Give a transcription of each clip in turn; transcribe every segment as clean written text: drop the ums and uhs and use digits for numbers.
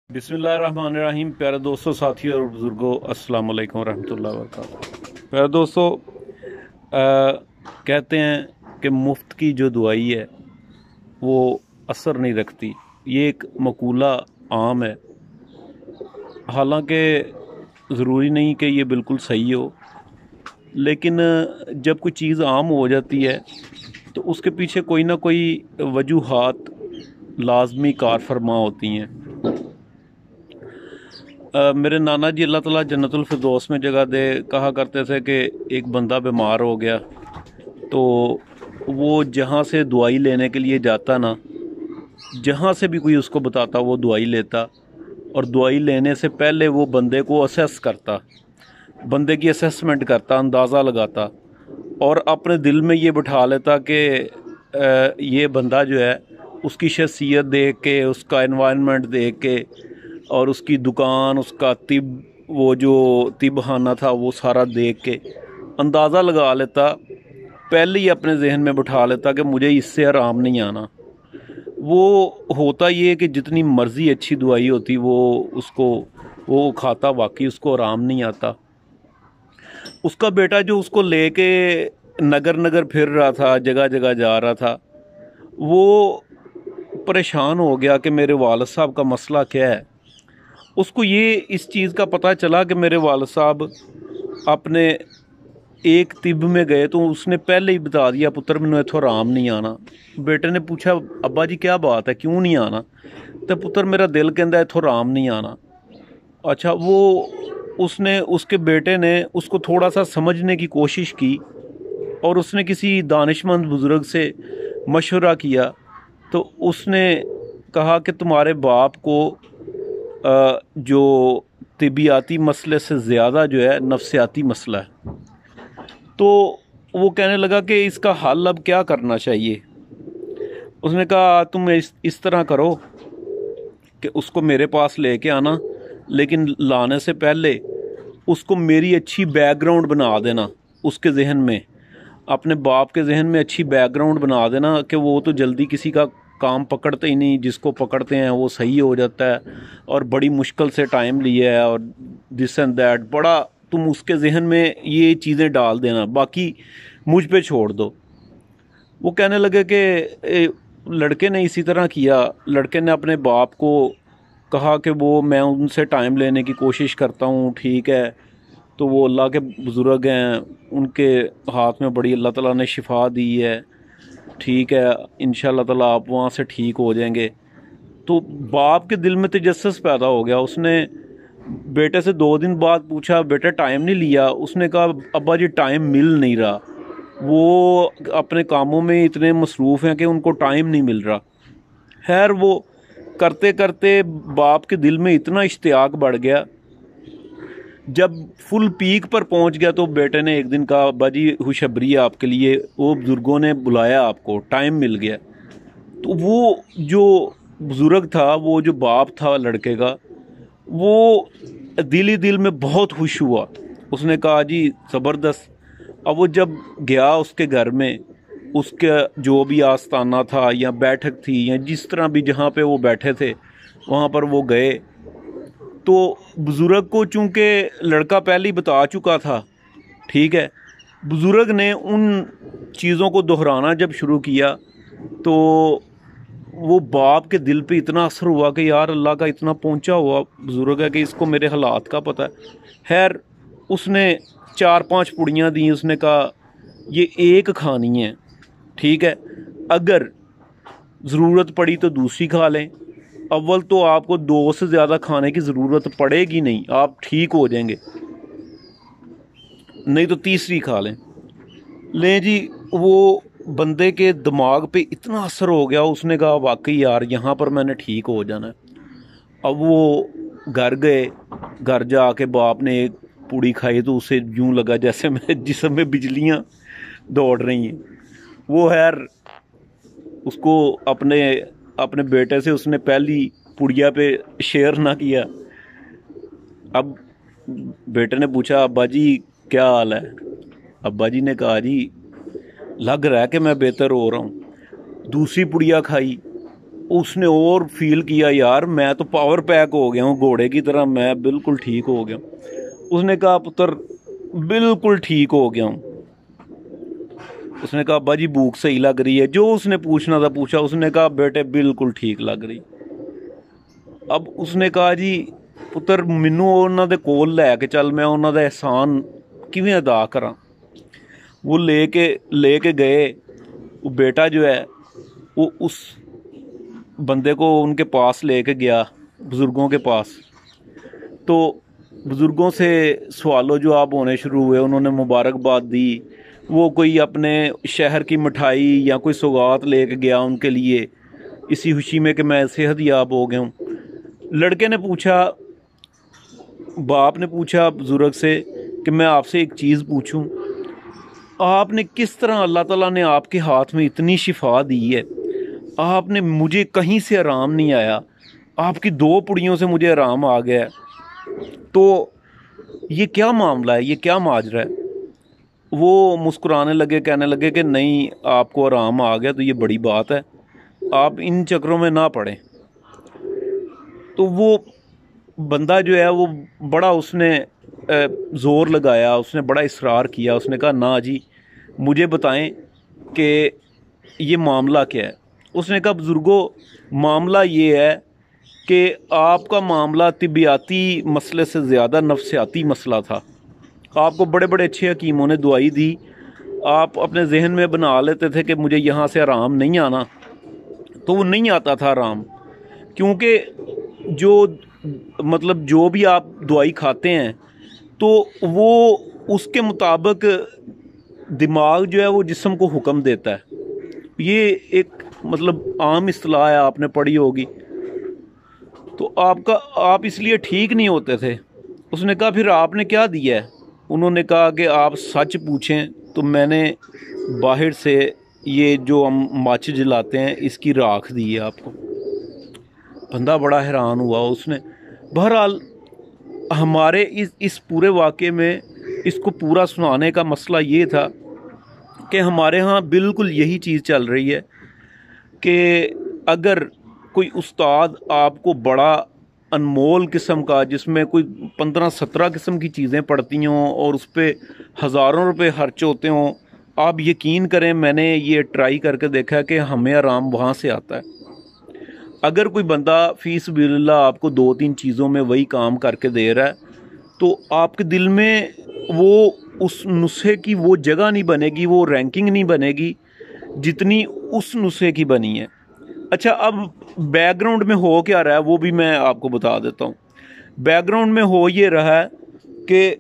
बिस्मिल्लाहिर्रहमानिर्रहीम। प्यारे दोस्तों, साथियों और बुज़ुर्गों, अस्सलाम वालेकुम रहमतुल्लाहि व बरकातहू। प्यारे दोस्तों, कहते हैं कि मुफ्त की जो दवाई है वो असर नहीं रखती। ये एक मकूला आम है। हालांकि ज़रूरी नहीं कि ये बिल्कुल सही हो, लेकिन जब कोई चीज़ आम हो जाती है तो उसके पीछे कोई ना कोई वजूहात लाजमी कार फरमा होती हैं। मेरे नाना जी अल्लाह ताला जन्नतुल फिरदौस में जगह दे कहा करते थे कि एक बंदा बीमार हो गया तो वो जहाँ से दवाई लेने के लिए जाता ना, जहाँ से भी कोई उसको बताता वो दवाई लेता, और दवाई लेने से पहले वो बंदे को असेस करता, बंदे की असेसमेंट करता, अंदाज़ा लगाता, और अपने दिल में ये बिठा लेता कि ये बंदा जो है उसकी शख्सियत देख के, उसका एनवायरनमेंट देख के, और उसकी दुकान, उसका तिब, वो जो तिबखाना था वो सारा देख के अंदाज़ा लगा लेता, पहले ही अपने जहन में बिठा लेता कि मुझे इससे आराम नहीं आना। वो होता ये कि जितनी मर्ज़ी अच्छी दवाई होती वो खाता, वाकई उसको आराम नहीं आता। उसका बेटा जो उसको लेके नगर नगर फिर रहा था, जगह जगह जा रहा था, वो परेशान हो गया कि मेरे वालिद साहब का मसला क्या है। उसको ये इस चीज़ का पता चला कि मेरे वालिद साहब अपने एक तिब में गए तो उसने पहले ही बता दिया, पुत्र मैंने इत्थों आराम नहीं आना। बेटे ने पूछा, अब्बा जी क्या बात है, क्यों नहीं आना? तो पुत्र मेरा दिल कहता इत्थों आराम नहीं आना। अच्छा, उसने, उसके बेटे ने उसको थोड़ा सा समझने की कोशिश की और उसने किसी दानिशमंद बुज़ुर्ग से मशवरा किया। तो उसने कहा कि तुम्हारे बाप को जो तिबियाती मसले से ज़्यादा जो है नफ्सियाती मसला है। तो वो कहने लगा कि इसका हल अब क्या करना चाहिए। उसने कहा तुम इस तरह करो कि उसको मेरे पास लेके आना, लेकिन लाने से पहले उसको मेरी अच्छी बैकग्राउंड बना देना। उसके जहन में, अपने बाप के जहन में अच्छी बैकग्राउंड बना देना कि वो तो जल्दी किसी का काम पकड़ते ही नहीं, जिसको पकड़ते हैं वो सही हो जाता है, और बड़ी मुश्किल से टाइम लिया है, और दिस एंड दैट, बड़ा तुम उसके जहन में ये चीज़ें डाल देना, बाकी मुझ पे छोड़ दो। वो कहने लगे कि लड़के ने इसी तरह किया। लड़के ने अपने बाप को कहा कि वो, मैं उनसे टाइम लेने की कोशिश करता हूँ, ठीक है, तो वो अल्लाह के बुज़ुर्ग हैं, उनके हाथ में बड़ी अल्लाह ताला ने शिफा दी है, ठीक है, इंशाअल्लाह ताला आप वहाँ से ठीक हो जाएंगे। तो बाप के दिल में तजस्सुस पैदा हो गया। उसने बेटे से 2 दिन बाद पूछा, बेटे टाइम नहीं लिया? उसने कहा, अब्बा जी टाइम मिल नहीं रहा, वो अपने कामों में इतने मसरूफ़ हैं कि उनको टाइम नहीं मिल रहा। खैर, वो करते करते बाप के दिल में इतना इश्तियाक बढ़ गया। जब फुल पीक पर पहुंच गया तो बेटे ने एक दिन कहा, अब्बा जी खुशखबरी है आपके लिए, वो बुज़ुर्गों ने बुलाया, आपको टाइम मिल गया। तो वो जो बुज़ुर्ग था, वो जो बाप था लड़के का, वो दिल ही दिल में बहुत खुश हुआ। उसने कहा, जी ज़बरदस्त। अब वो जब गया उसके घर में, उसका जो भी आस्ताना था या बैठक थी या जिस तरह भी जहाँ पे वो बैठे थे वहाँ पर वो गए, तो बुज़ुर्ग को चूँकि लड़का पहले ही बता चुका था, ठीक है, बुज़ुर्ग ने उन चीज़ों को दोहराना जब शुरू किया तो वो बाप के दिल पे इतना असर हुआ कि यार अल्लाह का इतना पहुंचा हुआ बुज़ुर्ग है कि इसको मेरे हालात का पता है। खैर, उसने 4-5 पुड़ियाँ दी। उसने कहा ये एक खानी है, ठीक है, अगर ज़रूरत पड़ी तो दूसरी खा लें, अव्वल तो आपको 2 से ज़्यादा खाने की ज़रूरत पड़ेगी नहीं, आप ठीक हो जाएंगे, नहीं तो तीसरी खा लें। लें जी, वो बंदे के दिमाग पे इतना असर हो गया, उसने कहा वाकई यार यहाँ पर मैंने ठीक हो जाना है। अब वो घर गए, घर जाके बाप ने एक पूड़ी खाई तो उसे यूँ लगा जैसे मेरे जिस्म में बिजलियाँ दौड़ रही हैं। वो खैर उसको अपने अपने बेटे से उसने पहली पुड़िया पे शेयर ना किया। अब बेटे ने पूछा, अब्बा जी क्या हाल है? अब्बा जी ने कहा, जी लग रहा है कि मैं बेहतर हो रहा हूँ। दूसरी पुड़िया खाई, اس نے اور فیل کیا یار میں تو پاور پیک ہو گیا ہوں گھوڑے کی طرح, میں بالکل ٹھیک ہو گیا ہوں. اس نے کہا پتر بالکل ٹھیک ہو گیا ہوں. اس نے کہا ابا جی بھوک صحیح لگ رہی ہے, جو اس نے پوچھنا تھا پوچھا. اس نے کہا بیٹے بالکل ٹھیک لگ رہی. اب اس نے کہا جی پتر مینوں انہاں دے کول لے کے چل, میں انہاں دا احسان کیویں ادا کراں. وہ لے کے گئے. وہ بیٹا جو ہے وہ اس بندے کو ان کے پاس لے کے گیا, بزرگوں کے پاس. تو بزرگوں سے سوال و جواب ہونے شروع ہوئے. انہوں نے مبارکباد دی. وہ کوئی اپنے شہر کی مٹھائی یا کوئی سوغات لے کے گیا ان کے لیے, اسی خوشی میں کہ میں صحت یاب ہو گیا ہوں. لڑکے نے پوچھا, باپ نے پوچھا بزرگ سے کہ میں آپ سے ایک چیز پوچھوں, آپ نے کس طرح اللہ تعالیٰ نے آپ کے ہاتھ میں اتنی شفا دی ہے, آپ نے مجھے کہیں سے آرام نہیں آیا, آپ کی 2 پڑیوں سے مجھے آرام آ گیا ہے, تو یہ کیا معاملہ ہے, یہ کیا ماجرا ہے. وہ مسکرانے لگے, کہنے لگے کہ نہیں آپ کو آرام آ گیا تو یہ بڑی بات ہے, آپ ان چکروں میں نہ پڑیں. تو وہ بندہ جو ہے وہ بڑا اس نے زور لگایا, اس نے بڑا اصرار کیا. اس نے کہا نا جی مجھے بتائیں کہ یہ معاملہ کیا ہے. اس نے کہا بزرگوں معاملہ یہ ہے کہ آپ کا معاملہ طبیاتی مسئلے سے زیادہ نفسیاتی مسئلہ تھا. آپ کو بڑے بڑے اچھے حکیموں نے دوائی دی, آپ اپنے ذہن میں بنا لیتے تھے کہ مجھے یہاں سے آرام نہیں آنا, تو وہ نہیں آتا تھا آرام. کیونکہ جو بھی آپ دوائی کھاتے ہیں تو وہ اس کے مطابق دماغ جو ہے وہ جسم کو حکم دیتا ہے. یہ ایک عام اصطلاح ہے, آپ نے پڑھی ہوگی. تو آپ اس لیے ٹھیک نہیں ہوتے تھے. اس نے کہا پھر آپ نے کیا دیا ہے. انہوں نے کہا کہ آپ سچ پوچھیں تو میں نے باہر سے یہ جو ہم ماچ جلاتے ہیں اس کی راکھ دی ہے آپ کو. بندہ بڑا حیران ہوا. اس نے بہرحال ہمارے اس پورے واقعے میں اس کو پورا سنانے کا مسئلہ یہ تھا کہ ہمارے ہاں بالکل یہی چیز چل رہی ہے کہ اگر کوئی استاد آپ کو بڑا انمول قسم کا, جس میں کوئی 15-17 قسم کی چیزیں پڑتی ہوں اور اس پہ ہزاروں روپے خرچ ہوتے ہوں, آپ یقین کریں میں نے یہ ٹرائی کر کے دیکھا کہ ہمیں آرام وہاں سے آتا ہے. اگر کوئی بندہ فی سبیل اللہ آپ کو 2-3 چیزوں میں وہی کام کر کے دے رہا ہے تو آپ کے دل میں وہ اس نسخے کی وہ جگہ نہیں بنے گی, وہ رینکنگ نہیں بنے گی جتنی اس نسخے کی بنی ہے. اچھا اب بیک گراؤنڈ میں ہو کیا رہا ہے وہ بھی میں آپ کو بتا دیتا ہوں. بیک گراؤنڈ میں ہو یہ رہا ہے کہ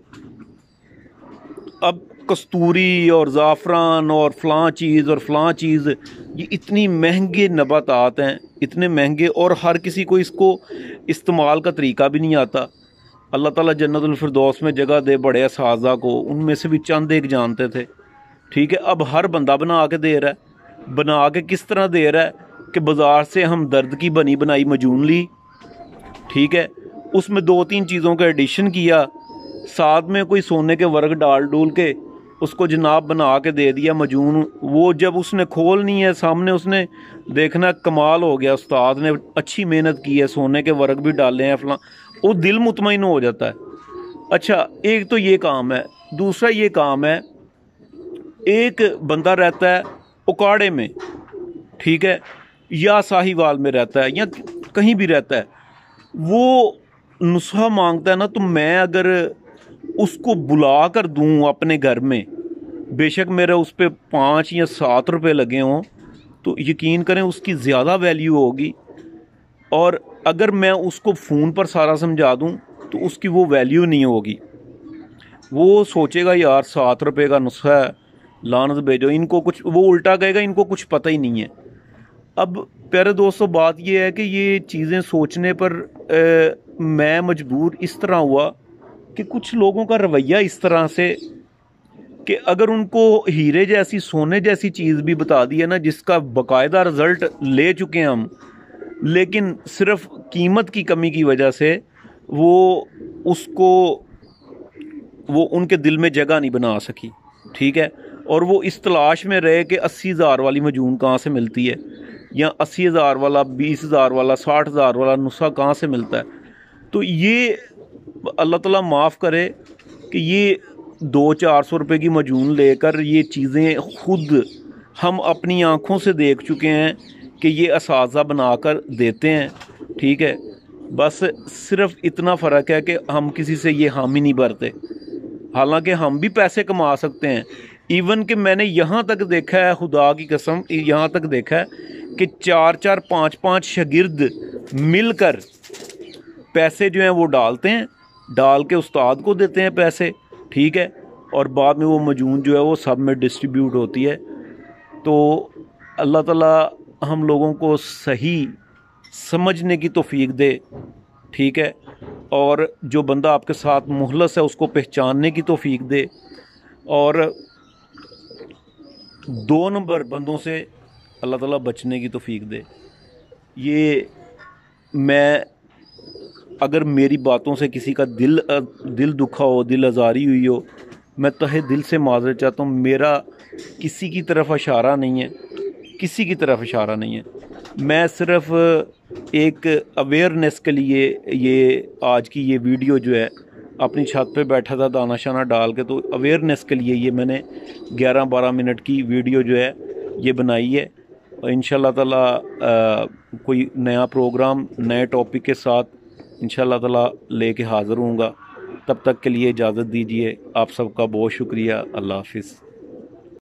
اب کستوری اور زعفران اور فلاں چیز یہ اتنی مہنگے نباتات ہیں, اتنے مہنگے, اور ہر کسی کو اس کو استعمال کا طریقہ بھی نہیں آتا. اللہ تعالیٰ جنت الفردوس میں جگہ دے بڑے اساتذہ کو, ان میں سے بھی چند ایک جانتے تھے. ٹھیک ہے, اب ہر بندہ بنا کے دے رہا ہے. بنا کے کس طرح دے رہا ہے کہ بازار سے ہم درد کی بنی بنائی مجون لی, ٹھیک ہے, اس میں 2-3 چیزوں کا ایڈیشن کیا, ساتھ میں کوئی سونے کے ورق ڈول کے اس کو جناب بنا کے دے دیا مجون. وہ جب اس نے کھولنی ہے سامنے اس نے دیکھنا کمال ہو گیا, استاد نے اچھی محنت کی ہے, سونے کے ورق بھی ڈالے ہیں فلاں, وہ دل مطمئن ہو جاتا ہے. اچھا ایک تو یہ کام ہے. دوسرا یہ کام ہے, ایک بندہ رہتا ہے اکاڑے میں, ٹھیک ہے, یا ساہیوال میں رہتا ہے یا کہیں بھی رہتا ہے, وہ نسخہ مانگتا ہے نا, تو میں اگر اس کو بلا کر دوں اپنے گھر میں, بے شک میرے اس پہ 5 یا 7 روپے لگے ہوں, تو یقین کریں اس کی زیادہ ویلیو ہوگی. اور اگر میں اس کو فون پر سارا سمجھا دوں تو اس کی وہ ویلیو نہیں ہوگی. وہ سوچے گا یار 7 روپے کا نسخہ ہے, لعنت بھیجو ان کو, کچھ وہ الٹا کہے گا ان کو کچھ پتہ ہی نہیں ہے. اب پیارے دوستو بات یہ ہے کہ یہ چیزیں سوچنے پر میں مجبور اس طرح ہوا کہ کچھ لوگوں کا رویہ اس طرح سے کہ اگر ان کو ہیرے جیسی سونے جیسی چیز بھی بتا دی ہے نا, جس کا باقاعدہ رزلٹ لے چکے ہیں ہم, لیکن صرف قیمت کی کمی کی وجہ سے وہ ان کے دل میں جگہ نہیں بنا سکی, ٹھیک ہے, اور وہ اس تلاش میں رہے کہ 80,000 والی مجون کہاں سے ملتی ہے. یا 80,000 والا, 20,000 والا, 60,000 والا نسخہ کہاں سے ملتا ہے. تو یہ اللہ تعالیٰ معاف کرے کہ یہ 200-400 روپے کی مجون لے کر یہ چیزیں خود ہم اپنی آنکھوں سے دیکھ چکے ہیں کہ یہ اساتذہ بنا کر دیتے ہیں. ٹھیک ہے, بس صرف اتنا فرق ہے کہ ہم کسی سے یہ حامی نہیں بھرتے, حالانکہ ہم بھی پیسے کما سکتے ہیں. ایون کہ میں نے یہاں تک دیکھا ہے, خدا کی قسم یہاں تک دیکھا ہے کہ 4-4 5-5 شاگرد مل کر پیسے جو ہیں وہ ڈالتے ہیں, ڈال کے استاد کو دیتے ہیں پیسے. ٹھیک ہے, اور بعد میں وہ مجون جو ہے وہ سب میں ڈسٹریبیوٹ ہوتی ہے. تو اللہ تعالیٰ ہم لوگوں کو صحیح سمجھنے کی توفیق دے. ٹھیک ہے, اور جو بندہ آپ کے ساتھ مخلص ہے اس کو پہچاننے کی توفیق دے, اور 2 نمبر بندوں سے اللہ تعالیٰ بچنے کی توفیق دے. یہ میں اگر میری باتوں سے کسی کا دل دکھا ہو, دل آزاری ہوئی ہو, میں تہہ دل سے معذرت چاہتا ہوں. میرا کسی کی طرف اشارہ نہیں ہے, کسی کی طرف اشارہ نہیں ہے. میں صرف ایک اویئرنیس کے لیے یہ آج کی یہ ویڈیو جو ہے, اپنی چھت پہ بیٹھا تھا دانہ شانہ ڈال کے, تو اویئرنیس کے لیے یہ میں نے 11-12 منٹ کی ویڈیو جو ہے یہ بنائی ہے. اور انشاءاللہ تعالیٰ کوئی نیا پروگرام نئے ٹاپک کے ساتھ انشاءاللہ تعالیٰ لے کے حاضر ہوں گا. تب تک کے لیے اجازت دیجیے. آپ سب کا بہت شکریہ. اللہ حافظ.